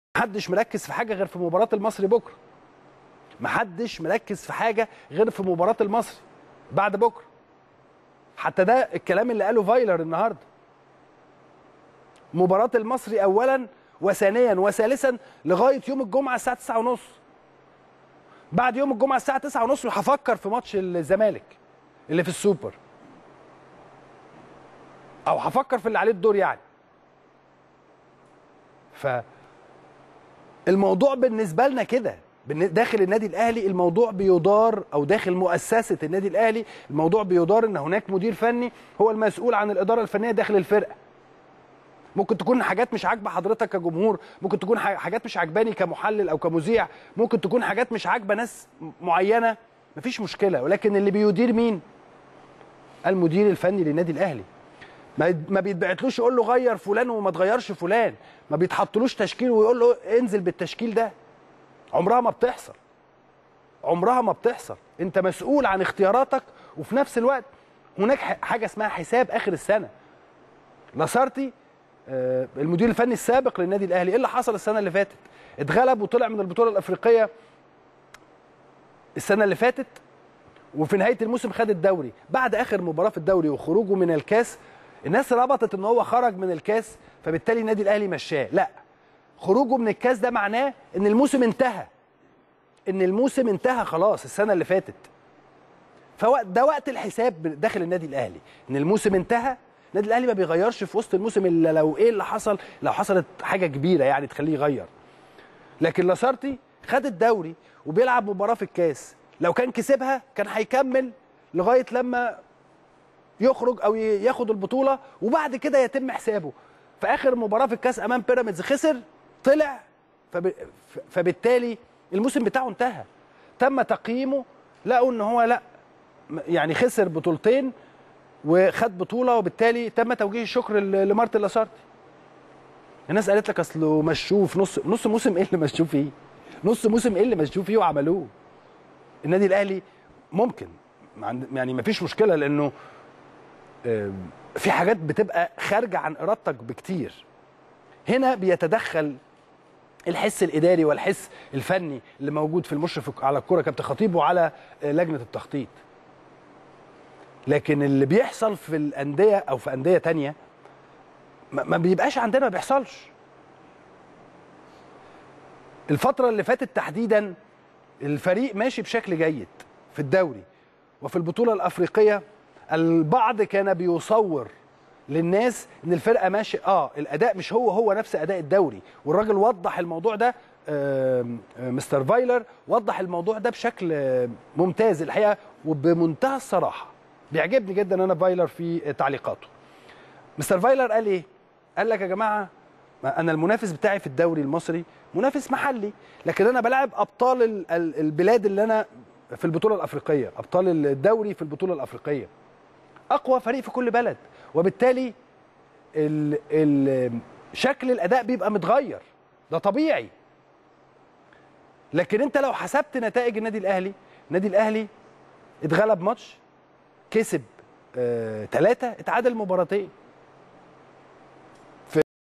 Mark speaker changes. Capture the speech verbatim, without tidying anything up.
Speaker 1: محدش مركز في حاجه غير في مباراه المصري بكره. محدش مركز في حاجه غير في مباراه المصري بعد بكره. حتى ده الكلام اللي قاله فايلر النهارده. مباراه المصري اولا وثانيا وثالثا لغايه يوم الجمعه الساعه تسعة ونص. بعد يوم الجمعه الساعه تسعة ونص هفكر في ماتش الزمالك اللي في السوبر، او هفكر في اللي عليه الدور يعني. ف الموضوع بالنسبه لنا كده داخل النادي الاهلي، الموضوع بيدار، او داخل مؤسسه النادي الاهلي الموضوع بيدار ان هناك مدير فني هو المسؤول عن الاداره الفنيه داخل الفرقه. ممكن تكون حاجات مش عاجبه حضرتك كجمهور، ممكن تكون حاجات مش عاجباني كمحلل او كمذيع، ممكن تكون حاجات مش عاجبه ناس معينه، مفيش مشكله، ولكن اللي بيدير مين؟ المدير الفني للنادي الاهلي. ما بيتبعتلوش يقول له غير فلان وما تغيرش فلان، ما بيتحطلوش تشكيل ويقول له انزل بالتشكيل ده. عمرها ما بتحصل. عمرها ما بتحصل. انت مسؤول عن اختياراتك، وفي نفس الوقت هناك حاجه اسمها حساب اخر السنه. لاسارتي المدير الفني السابق للنادي الاهلي، ايه اللي حصل السنه اللي فاتت؟ اتغلب وطلع من البطوله الافريقيه السنه اللي فاتت، وفي نهايه الموسم خد الدوري. بعد اخر مباراه في الدوري وخروجه من الكاس، الناس ربطت ان هو خرج من الكاس فبالتالي النادي الاهلي مشاه. لا، خروجه من الكاس ده معناه ان الموسم انتهى. ان الموسم انتهى خلاص السنه اللي فاتت. فده وقت الحساب داخل النادي الاهلي، ان الموسم انتهى. النادي الاهلي ما بيغيرش في وسط الموسم الا لو ايه اللي حصل، لو حصلت حاجه كبيره يعني تخليه يغير. لكن لاسارتي خد الدوري وبيلعب مباراه في الكاس، لو كان كسبها كان هيكمل لغايه لما يخرج او ياخد البطوله، وبعد كده يتم حسابه. في اخر مباراه في الكاس امام بيراميدز خسر، طلع، فب... فبالتالي الموسم بتاعه انتهى. تم تقييمه، لقوا ان هو لا يعني خسر بطولتين وخد بطوله، وبالتالي تم توجيه الشكر لمارتن لاسارتي. الناس قالت لك اصله مشوه في نص نص موسم. ايه اللي مشوه فيه؟ نص موسم ايه اللي مشوه فيه وعملوه؟ النادي الاهلي ممكن يعني ما فيش مشكله، لانه في حاجات بتبقى خارجه عن ارادتك بكتير. هنا بيتدخل الحس الاداري والحس الفني اللي موجود في المشرف على الكره كابتن خطيب وعلى لجنه التخطيط. لكن اللي بيحصل في الانديه او في انديه تانية ما بيبقاش عندنا، ما بيحصلش. الفتره اللي فاتت تحديدا الفريق ماشي بشكل جيد في الدوري وفي البطوله الافريقيه. البعض كان بيصور للناس ان الفرقه ماشي اه الاداء مش هو هو نفس اداء الدوري، والراجل وضح الموضوع ده. آه مستر فايلر وضح الموضوع ده بشكل ممتاز الحقيقه وبمنتهى الصراحه. بيعجبني جدا انا فايلر في تعليقاته. مستر فايلر قال ايه؟ قال لك يا جماعه انا المنافس بتاعي في الدوري المصري منافس محلي، لكن انا بلعب ابطال البلاد اللي انا في البطوله الافريقيه، ابطال الدوري في البطوله الافريقيه، اقوى فريق في كل بلد، وبالتالي ال ال شكل الاداء بيبقى متغير، ده طبيعي. لكن انت لو حسبت نتائج النادي الاهلي، النادي الاهلي اتغلب ماتش، كسب ثلاثة، اتعادل مباراتين.